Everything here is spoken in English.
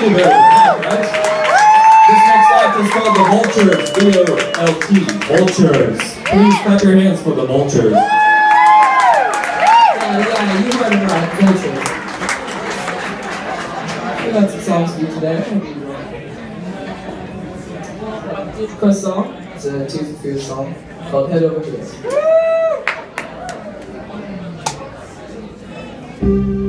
Dingleberry, right? This next act is called the Vultures, V-O-L-T, Vultures. Please clap your hands for the Vultures. Yeah, you heard it right, Vultures. We got some songs for you today. First song is a Tears for Fears song called Head Over Heels.